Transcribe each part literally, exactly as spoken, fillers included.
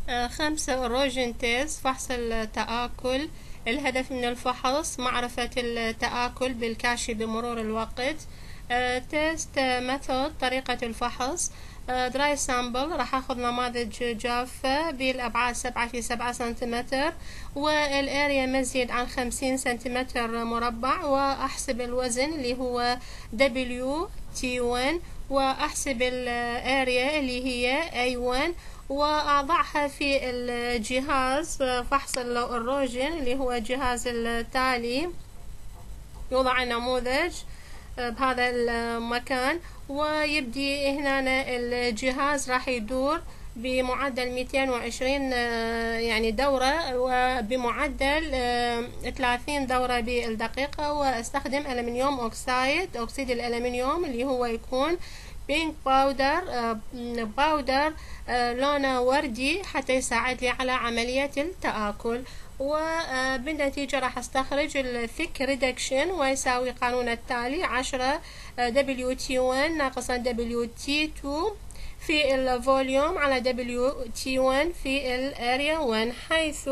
آه، خمسة اروجين تيست، فحص التآكل. الهدف من الفحص معرفة التآكل بالكاشي بمرور الوقت. تيست ميثود، طريقة الفحص. دراي سامبل، راح اخذ نماذج جافة بالابعاد سبعة في سبعة سنتيمتر، والاريا ما يزيد عن خمسين سنتيمتر مربع، واحسب الوزن اللي هو دبليو تي واحد، واحسب الاريا اللي هي اي واحد، واضعها في الجهاز فحص الاروجين اللي هو الجهاز التالي. يوضع النموذج بهذا المكان، ويبدي هنا الجهاز راح يدور بمعدل مئتين وعشرين يعني دورة، وبمعدل ثلاثين دورة بالدقيقة. واستخدم ألمنيوم أوكسايد، أكسيد الألمنيوم اللي هو يكون بينك باودر باودر لونه وردي حتى يساعد لي على عملية التآكل. وبالنتيجة راح استخرج الثيك ريدكشن، ويساوي قانون التالي: عشرة دبليو تي واحد ناقصا دبليو تي اثنين في الفوليوم على دبليو تي واحد في الاريا واحد، حيث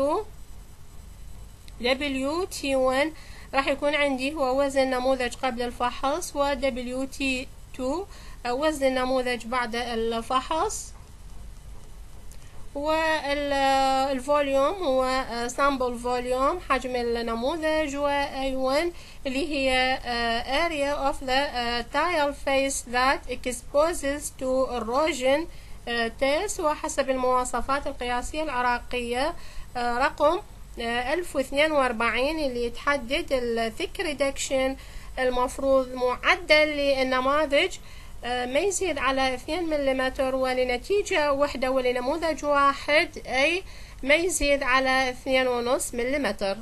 دبليو تي واحد راح يكون عندي هو وزن نموذج قبل الفحص، و دبليو تي اثنين وزن النموذج بعد الفحص، والفوليوم هو سامبل فوليوم، حجم النموذج، و إيه واحد اللي هي area of the tile face that exposes to erosion test. وحسب المواصفات القياسية العراقية رقم ألف واثنين وأربعين اللي تحدد الثيك ريدكشن المفروض معدل للنماذج ما يزيد على اثنين مليمتر، ولنتيجة وحدة ولنموذج واحد أي ما يزيد على اثنين ونص مليمتر.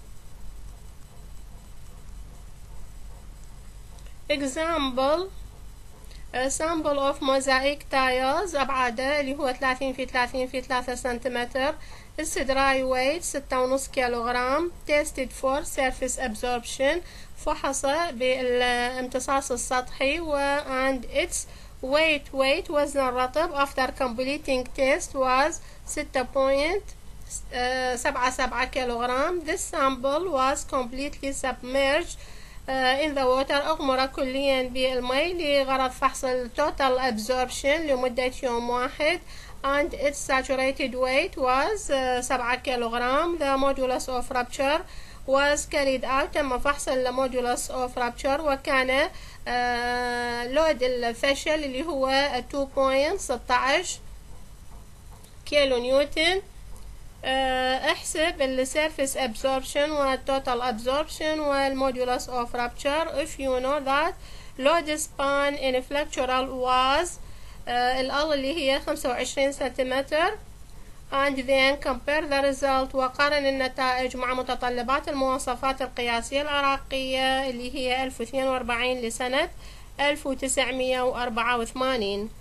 example sample of mosaic tiles، أبعاده اللي هو ثلاثين في ثلاثين في ثلاثة سنتيمتر. السدراي ويت ستة ونص كيلوغرام. tested for surface absorption، فحص بالامتصاص السطحي. و and its weight weight وزن الرطب after completing test was ستة فاصلة سبعة سبعة كيلوغرام. this sample was completely submerged in the water، أغمر كليا بالماء لغرض فحص total absorption لمدة يوم واحد. and its saturated weight was سبعة كيلوغرام. the modulus of rupture was carried out، تم فحص المودولس of rupture، وكان لود الفشل اللي هو اثنين فاصلة ستة عشر كيلو نيوتن. احسب السيرفيس absorption والتوتال absorption والمودولس of rupture if you know that load span in flexural was ال اللي هي خمسة وعشرين سنتيمتر. and then compare the result، وقارن النتائج مع متطلبات المواصفات القياسية العراقية اللي هي ألف واثنين وأربعين لسنة ألف وتسعمية وأربعة وثمانين.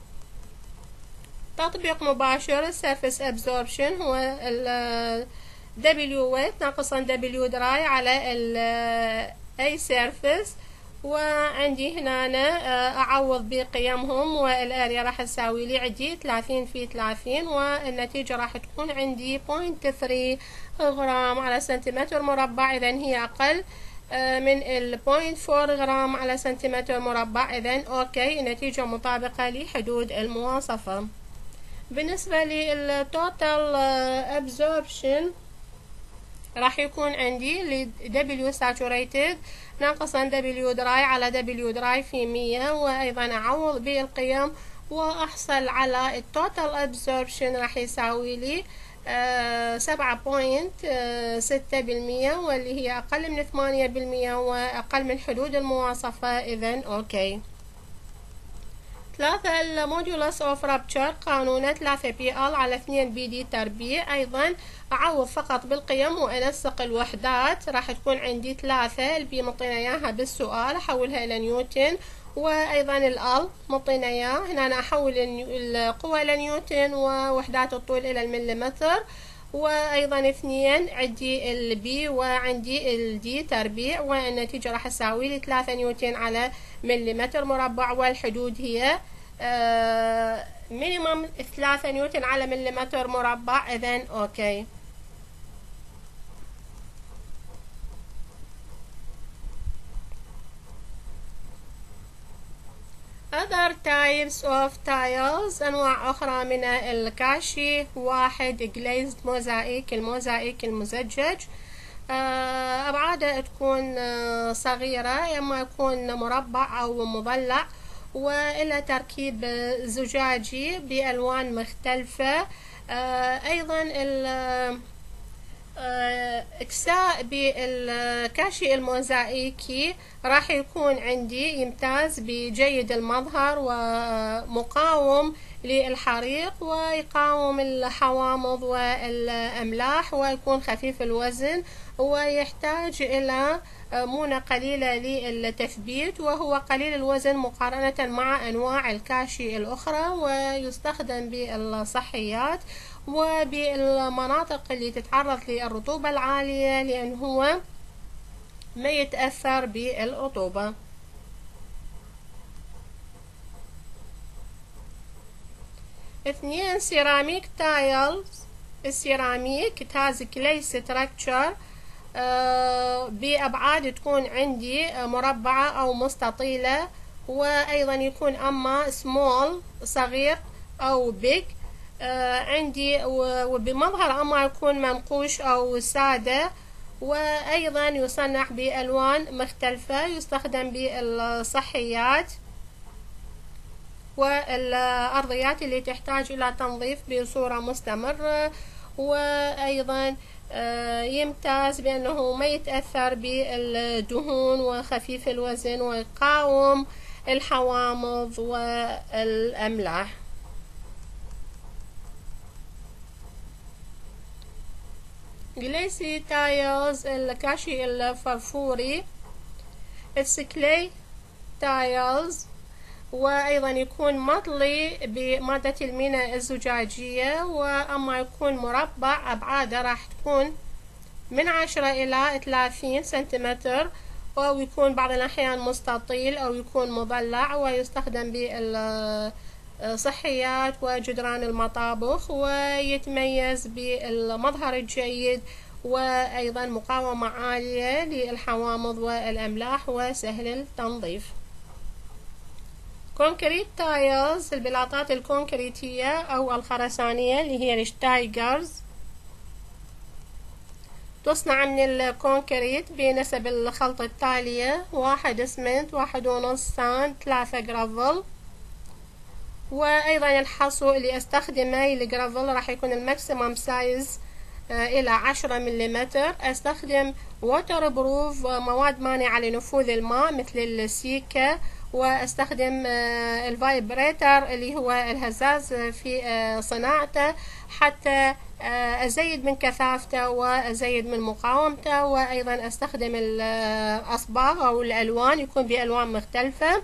تطبيق مباشر. surface absorption هو ال W weight ناقصا W dry على ال أي surface، وعندي هنا أنا أعوض بقيمهم، والاريا راح تساوي لي عندي ثلاثين في ثلاثين، والنتيجة راح تكون عندي صفر فاصلة ثلاثة غرام على سنتيمتر مربع. إذا هي أقل من ال صفر فاصلة أربعة غرام على سنتيمتر مربع. إذا أوكي، النتيجة مطابقة لحدود المواصفة. بالنسبة للتوتال absorption راح يكون عندي W saturated ناقصا W dry على W dry في مية، وأيضا أعوض بالقيم وأحصل على التوتال absorption راح يساوي لي سبعة فاصلة ستة بالمية، واللي هي أقل من ثمانية بالمية وأقل من حدود المواصفة. إذن أوكي. ثلاثة المودولس اوف رابتشر، قانون ثلاثة بي ال على اثنين بي دي تربيع. ايضا اعوض فقط بالقيم وانسق الوحدات. راح تكون عندي ثلاثة البي مطينا اياها بالسؤال، احولها الى نيوتن، وايضا الال مطينا اياه هنا انا احول القوة الى نيوتن ووحدات الطول الى المليمتر. وايضا اثنين عندي البي وعندي الدي تربيع، والنتيجة راح تساوي لي ثلاثة نيوتن على مليمتر مربع، والحدود هي مينيمم ثلاثة نيوتن على مليمتر مربع، إذن أوكي. other types of tiles، أنواع أخرى من الكاشي. واحد glazed موزايك، الموزايك المزجج، أبعاده تكون صغيرة، إما يكون مربع أو مضلع، وإلى تركيب زجاجي بألوان مختلفة. أيضا اكساء بالكاشي الموزايكي راح يكون عندي يمتاز بجيد المظهر ومقاوم للحريق ويقاوم الحوامض والأملاح ويكون خفيف الوزن ويحتاج إلى مونة قليلة للتثبيت وهو قليل الوزن مقارنة مع أنواع الكاشي الأخرى، ويستخدم بالصحيات وبالمناطق اللي تتعرض للرطوبة العالية لأن هو ما يتأثر بالرطوبة. اثنين سيراميك تايلز. السيراميك تاز كلي ستراكتشر بأبعاد تكون عندي مربعة أو مستطيلة، وأيضا يكون أما سمول صغير أو بيج عندي، وبمظهر أما يكون منقوش أو سادة، وأيضا يصنع بألوان مختلفة، يستخدم بالصحيات والأرضيات اللي تحتاج إلى تنظيف بصورة مستمرة، وأيضا يمتاز بأنه ما يتأثر بالدهون وخفيف الوزن ويقاوم الحوامض والأملاح. جليسي تايلز الكاشي الفرفوري. It's clay tiles، وأيضا يكون مطلي بمادة المينا الزجاجية، وأما يكون مربع أبعاده راح تكون من عشرة إلى ثلاثين سنتيمتر، أو يكون بعض الأحيان مستطيل أو يكون مضلع، ويستخدم بالصحيات وجدران المطابخ، ويتميز بالمظهر الجيد وأيضا مقاومة عالية للحوامض والأملاح وسهل التنظيف. كونكريت تايلز البلاطات الكونكريتية أو الخرسانية اللي هي الشتايجرز، تصنع من الكونكريت بنسب الخلط التالية: واحد اسمنت، واحد ونص ساند، ثلاثة جرافل. وأيضا الحصو اللي استخدمه الجرافل راح يكون الماكسيمم سايز إلى عشرة مليمتر. استخدم ووتر بروف مواد مانعة لنفوذ الماء مثل السيكا، واستخدم الفايبريتر اللي هو الهزاز في صناعته حتى أزيد من كثافته وأزيد من مقاومته، وأيضا أستخدم الأصباغ أو الألوان يكون بألوان مختلفة.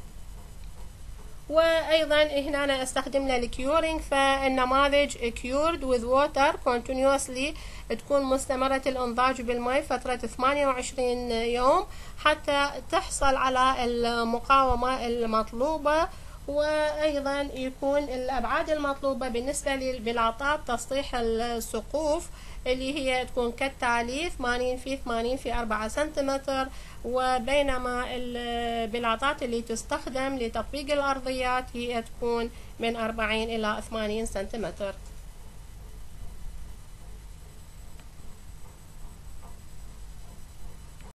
وأيضا هنا أنا أستخدم له الكيورينج، فالنماذج cured with water continuously تكون مستمرة الانضاج بالماء فترة ثمانية وعشرين يوم حتى تحصل على المقاومة المطلوبة، وأيضا يكون الأبعاد المطلوبة بالنسبة للبلاطات تسطيح السقوف اللي هي تكون كالتالي: ثمانين في ثمانين في أربعة سنتيمتر، وبينما البلاطات اللي تستخدم لتطبيق الأرضيات هي تكون من أربعين إلى ثمانين سنتيمتر.